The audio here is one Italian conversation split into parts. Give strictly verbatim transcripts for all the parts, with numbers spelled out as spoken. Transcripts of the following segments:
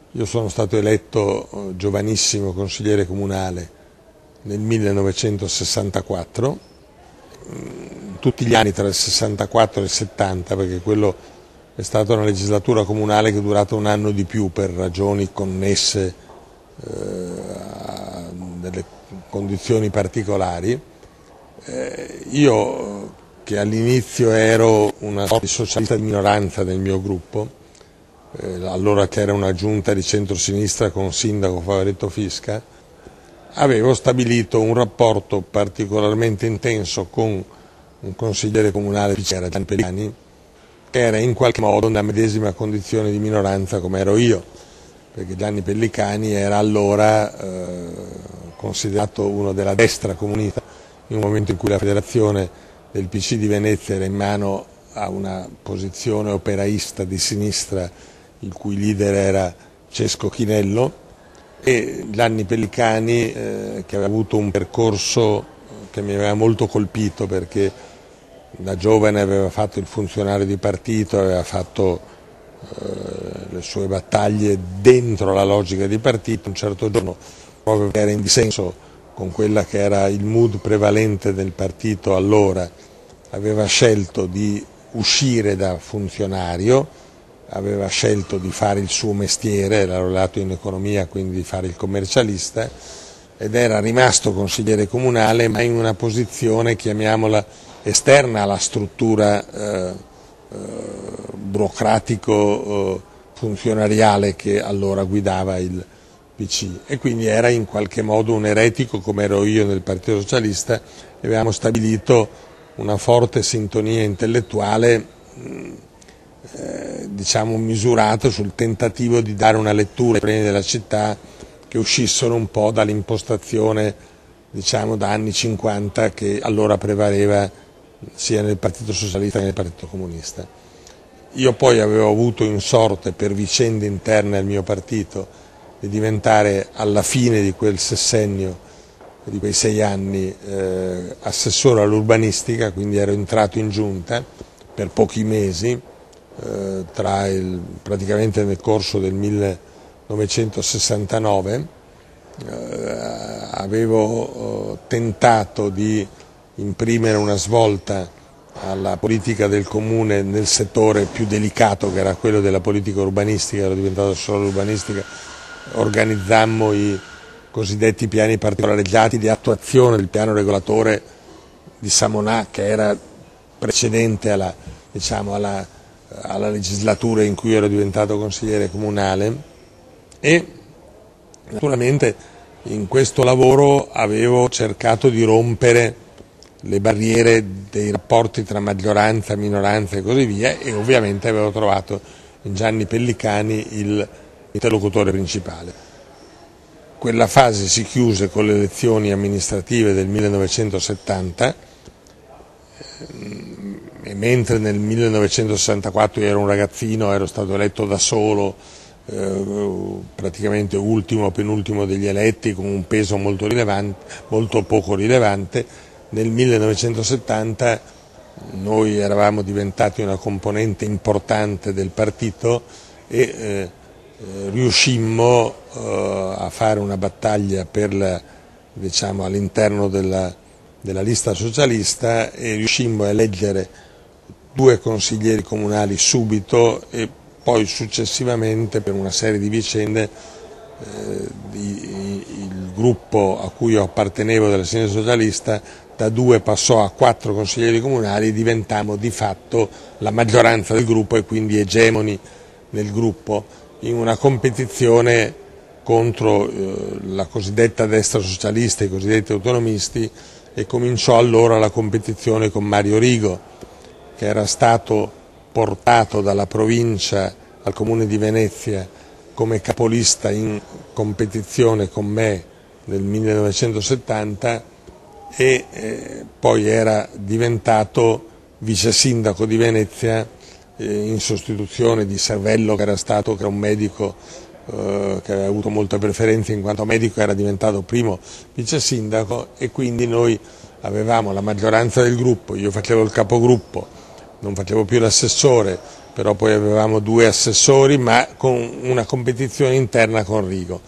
Io sono stato eletto giovanissimo consigliere comunale nel millenovecentosessantaquattro, tutti gli anni tra il sessantaquattro e il settanta, perché quello è stata una legislatura comunale che è durata un anno di più per ragioni connesse eh, a delle condizioni particolari. Eh, io, che all'inizio ero una sorta di socialista di minoranza nel mio gruppo, eh, allora che era una giunta di centrosinistra con sindaco Favaretto Fisca, avevo stabilito un rapporto particolarmente intenso con un consigliere comunale che era Gianni Pellicani, che era in qualche modo nella medesima condizione di minoranza come ero io, perché Gianni Pellicani era allora eh, considerato uno della destra comunista, in un momento in cui la federazione del P C di Venezia era in mano a una posizione operaista di sinistra, il cui leader era Cesco Chinello, e Gianni Pellicani, eh, che aveva avuto un percorso che mi aveva molto colpito, perché da giovane aveva fatto il funzionario di partito, aveva fatto eh, le sue battaglie dentro la logica di partito. Un certo giorno, proprio perché era in dissenso con quella che era il mood prevalente del partito allora, aveva scelto di uscire da funzionario, aveva scelto di fare il suo mestiere, era laureato in economia, quindi di fare il commercialista, ed era rimasto consigliere comunale, ma in una posizione, chiamiamola, esterna alla struttura eh, eh, burocratico-funzionariale che allora guidava il P C, e quindi era in qualche modo un eretico come ero io nel Partito Socialista, e avevamo stabilito una forte sintonia intellettuale mh, eh, diciamo misurata sul tentativo di dare una lettura ai problemi della città che uscissero un po' dall'impostazione, diciamo, da anni cinquanta che allora prevaleva sia nel Partito Socialista che nel Partito Comunista. Io poi avevo avuto in sorte, per vicende interne al mio partito, di diventare alla fine di quel sessennio, di quei sei anni, eh, assessore all'urbanistica, quindi ero entrato in giunta per pochi mesi, eh, tra il, praticamente nel corso del millenovecentosessantanove, eh, avevo eh, tentato di imprimere una svolta alla politica del comune nel settore più delicato, che era quello della politica urbanistica. Ero diventato solo urbanistica, organizzammo i cosiddetti piani particolareggiati di attuazione del piano regolatore di Samonà, che era precedente alla, diciamo, alla, alla legislatura in cui ero diventato consigliere comunale, e naturalmente in questo lavoro avevo cercato di rompere le barriere dei rapporti tra maggioranza, minoranza e così via, e ovviamente avevo trovato in Gianni Pellicani il interlocutore principale. Quella fase si chiuse con le elezioni amministrative del millenovecentosettanta, e mentre nel millenovecentosessantaquattro io ero un ragazzino, ero stato eletto da solo, eh, praticamente ultimo o penultimo degli eletti, con un peso molto rilevante, molto poco rilevante. Nel millenovecentosettanta noi eravamo diventati una componente importante del partito e eh, eh, riuscimmo eh, a fare una battaglia per la, diciamo, all'interno della, della lista socialista, e riuscimmo a eleggere due consiglieri comunali subito, e poi successivamente, per una serie di vicende, eh, di, il gruppo a cui io appartenevo della sinistra socialista da due passò a quattro consiglieri comunali, e diventammo di fatto la maggioranza del gruppo e quindi egemoni nel gruppo, in una competizione contro eh, la cosiddetta destra socialista, i cosiddetti autonomisti, e cominciò allora la competizione con Mario Rigo, che era stato portato dalla provincia al Comune di Venezia come capolista in competizione con me nel millenovecentosettanta, e eh, poi era diventato vice sindaco di Venezia eh, in sostituzione di Servello, che era stato che era un medico eh, che aveva avuto molte preferenze in quanto medico, era diventato primo vice sindaco, e quindi noi avevamo la maggioranza del gruppo. Io facevo il capogruppo, non facevo più l'assessore, però poi avevamo due assessori, ma con una competizione interna con Rigo.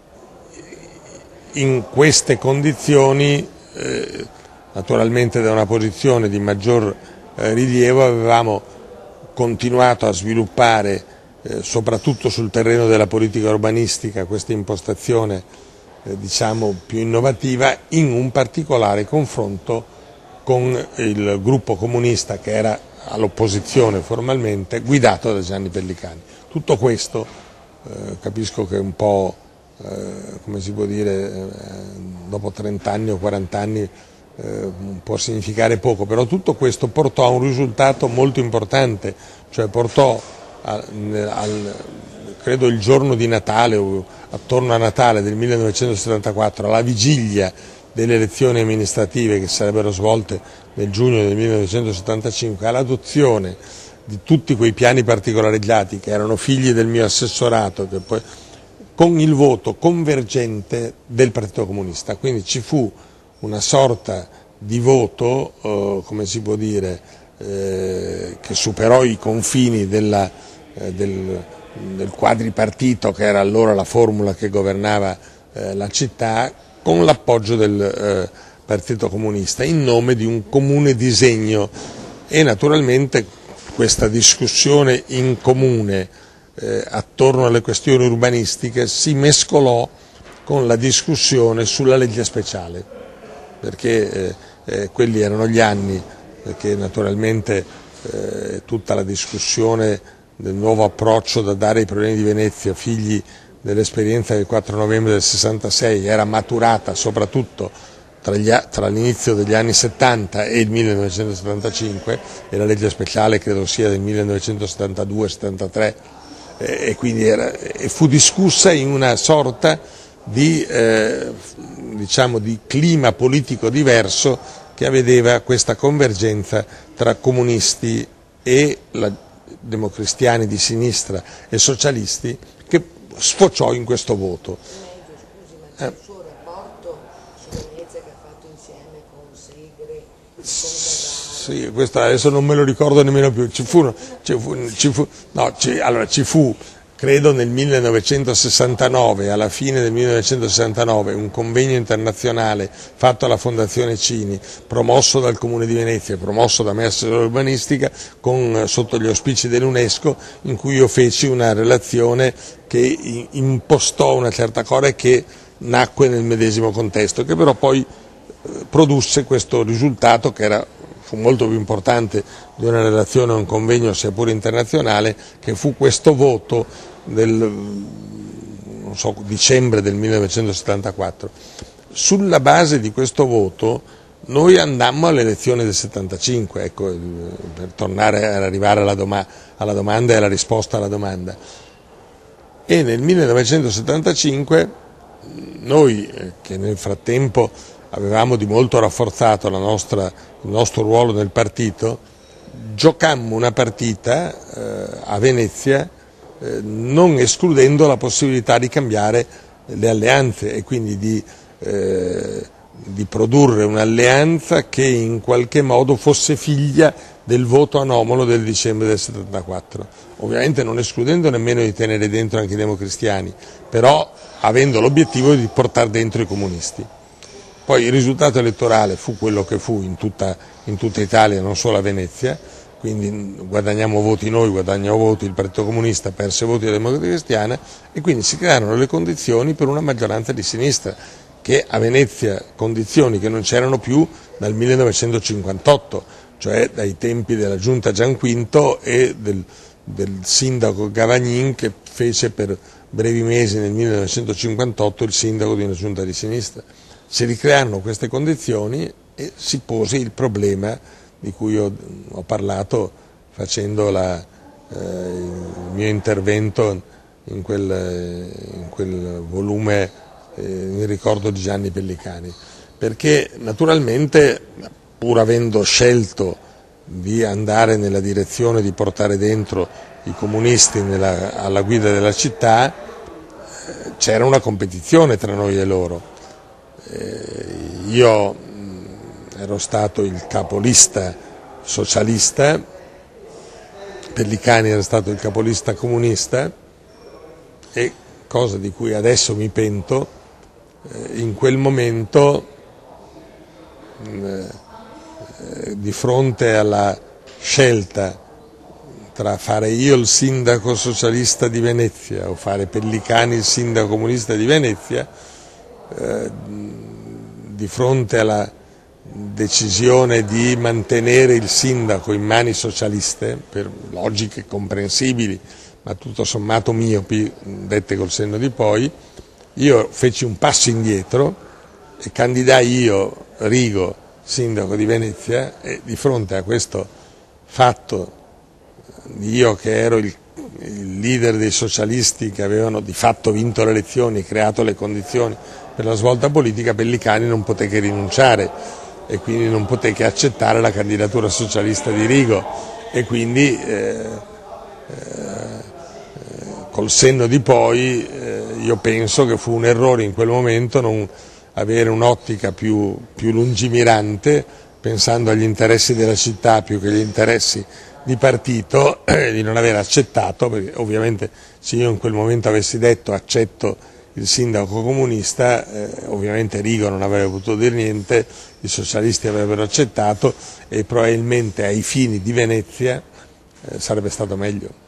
In queste condizioni, eh, naturalmente da una posizione di maggior eh, rilievo, avevamo continuato a sviluppare, eh, soprattutto sul terreno della politica urbanistica, questa impostazione eh, diciamo più innovativa, in un particolare confronto con il gruppo comunista che era all'opposizione formalmente, guidato da Gianni Pellicani. Tutto questo, eh, capisco che un po', eh, come si può dire, eh, dopo trenta anni o quaranta anni eh, può significare poco, però tutto questo portò a un risultato molto importante, cioè portò a, al, credo il giorno di Natale o attorno a Natale del millenovecentosettantaquattro, alla vigilia delle elezioni amministrative che sarebbero svolte nel giugno del millenovecentosettantacinque, all'adozione di tutti quei piani particolareggiati che erano figli del mio assessorato, che poi, con il voto convergente del Partito Comunista. Quindi ci fu una sorta di voto, eh, come si può dire, eh, che superò i confini della, eh, del, del quadripartito, che era allora la formula che governava eh, la città, con l'appoggio del eh, Partito Comunista, in nome di un comune disegno, e naturalmente questa discussione in comune eh, attorno alle questioni urbanistiche si mescolò con la discussione sulla legge speciale, perché eh, eh, quelli erano gli anni che naturalmente eh, tutta la discussione del nuovo approccio da dare ai problemi di Venezia, figli dell'esperienza del quattro novembre del sessantasei, era maturata soprattutto tra, tra l'inizio degli anni settanta e il millenovecentosettantacinque, e la legge speciale credo sia del millenovecentosettantadue settantatré, eh, e quindi era, e fu discussa in una sorta di, eh, diciamo, di clima politico diverso che vedeva questa convergenza tra comunisti e la, democristiani di sinistra e socialisti, che sfociò in questo voto. Scusi, ma c'è il suo rapporto su Venezia che ha fatto insieme con Segre, con Carrara? Sì, questo adesso non me lo ricordo nemmeno più. Ci fu, ci fu, ci fu, no, ci, allora, ci fu, credo nel millenovecentosessantanove, alla fine del millenovecentosessantanove, un convegno internazionale fatto alla Fondazione Cini, promosso dal Comune di Venezia, promosso da me assessore urbanistica, con, sotto gli auspici dell'UNESCO, in cui io feci una relazione che impostò una certa cosa e che nacque nel medesimo contesto, che però poi produsse questo risultato che era, fu molto più importante di una relazione a un convegno sia pure internazionale, che fu questo voto del non so, dicembre del millenovecentosettantaquattro. Sulla base di questo voto noi andammo alle elezioni del settantacinque, ecco, per tornare ad arrivare alla, doma alla domanda e alla risposta alla domanda. E nel millenovecentosettantacinque noi, che nel frattempo avevamo di molto rafforzato la nostra, il nostro ruolo nel partito, giocammo una partita eh, a Venezia eh, non escludendo la possibilità di cambiare le alleanze e quindi di, eh, di produrre un'alleanza che in qualche modo fosse figlia del voto anomalo del dicembre del settantaquattro, ovviamente non escludendo nemmeno di tenere dentro anche i democristiani, però avendo l'obiettivo di portare dentro i comunisti. Poi il risultato elettorale fu quello che fu in tutta, in tutta Italia, non solo a Venezia, quindi guadagniamo voti noi, guadagnò voti il Partito Comunista, perse voti la Democrazia Cristiana, e quindi si crearono le condizioni per una maggioranza di sinistra, che a Venezia, condizioni che non c'erano più dal millenovecentocinquantotto, cioè dai tempi della giunta Gianquinto e del, del sindaco Gavagnin, che fece per brevi mesi nel millenovecentocinquantotto il sindaco di una giunta di sinistra. Si ricrearono queste condizioni e si pose il problema di cui ho, ho parlato facendo la, eh, il mio intervento in quel, in quel volume eh, in ricordo di Gianni Pellicani, perché naturalmente, pur avendo scelto di andare nella direzione di portare dentro i comunisti nella, alla guida della città, eh, c'era una competizione tra noi e loro. Eh, io mh, ero stato il capolista socialista, Pellicani era stato il capolista comunista e, cosa di cui adesso mi pento, eh, in quel momento eh, di fronte alla scelta tra fare io il sindaco socialista di Venezia o fare Pellicani il sindaco comunista di Venezia, eh, di fronte alla decisione di mantenere il sindaco in mani socialiste, per logiche comprensibili, ma tutto sommato miopi, dette col senno di poi, io feci un passo indietro e candidai io, Rigo, sindaco di Venezia, e di fronte a questo fatto, io che ero il, il leader dei socialisti che avevano di fatto vinto le elezioni, creato le condizioni per la svolta politica, Pellicani non poté che rinunciare e quindi non poté che accettare la candidatura socialista di Rigo e quindi eh, eh, col senno di poi eh, io penso che fu un errore in quel momento non avere un'ottica più, più lungimirante, pensando agli interessi della città più che agli interessi di partito, eh, di non aver accettato, perché ovviamente se io in quel momento avessi detto accetto il sindaco comunista, eh, ovviamente Rigo non avrebbe potuto dire niente, i socialisti avrebbero accettato e probabilmente ai fini di Venezia eh, sarebbe stato meglio.